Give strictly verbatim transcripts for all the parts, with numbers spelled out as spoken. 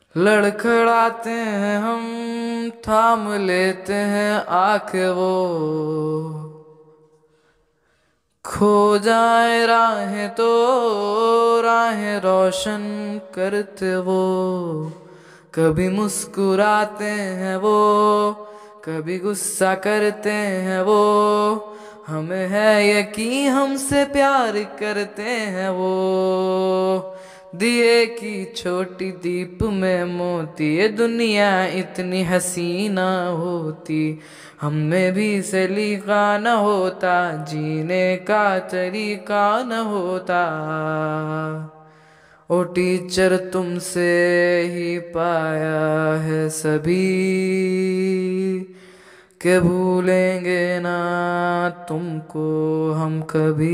लड़खड़ाते हैं हम, थाम लेते हैं आंखें वो, खो जाए राहें तो राहें रोशन करते वो। कभी मुस्कुराते हैं वो, कभी गुस्सा करते हैं वो, हमें है यकीन हमसे प्यार करते हैं वो। दिए की छोटी दीप में मोती, ये दुनिया इतनी हसीना होती, हमें भी सलीका न होता, जीने का तरीका न होता। ओ टीचर तुमसे ही पाया है सभी, के भूलेंगे ना तुमको हम कभी।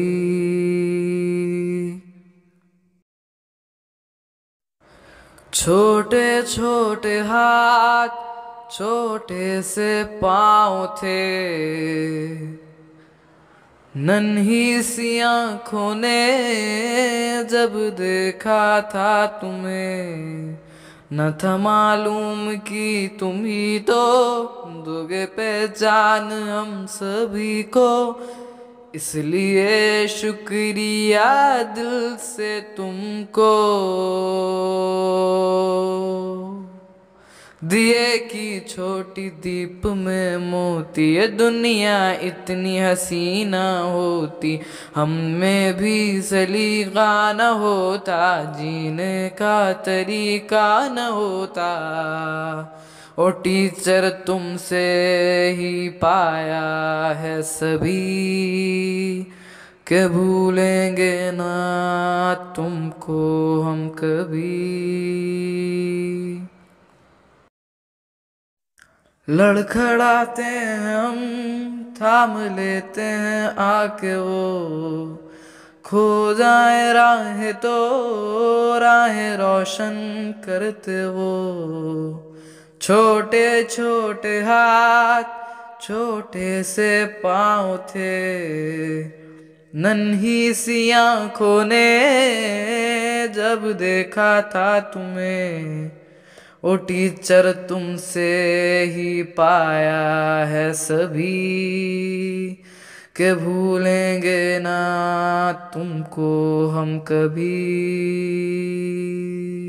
छोटे छोटे हाथ, छोटे से पाँव थे, नन्ही सी आँखों ने जब देखा था तुम्हें, न था मालूम कि तुम ही तो दोगे पहचान हम सभी को। इसलिए शुक्रिया दिल से तुमको, दिए की छोटी दीप में मोती, ये दुनिया इतनी हसीना होती, हम में भी सलीका न होता, जीने का तरीका न होता। ओ टीचर तुमसे ही पाया है सभी, के भूलेंगे ना तुमको हम कभी। लड़खड़ाते हैं हम, थाम लेते हैं आके वो, खो जाए राहें तो राहें रोशन करते वो। छोटे छोटे हाथ, छोटे से पाँव थे, नन्ही सी आँखों ने जब देखा था तुम्हें, ओ टीचर तुमसे ही पाया है सभी, के भूलेंगे ना तुमको हम कभी।